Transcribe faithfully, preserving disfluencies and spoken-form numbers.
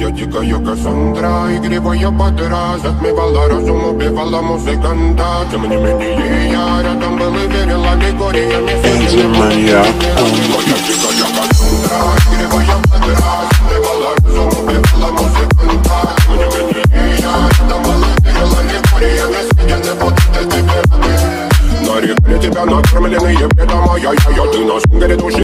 Моя дикая Кассандра, игривая подра, затмевала разум, убивала музыканта. Тем не менее я рядом был и верил аллегориями. Энди Маньяк. Моя дикая Кассандра, игривая подра, затмевала разум, убивала музыканта. Тем не менее я рядом был и верил аллегориями. Я не буду для тебя. На реке тебя накормленные бредом, ай-яй-яй, ты на сунгере души.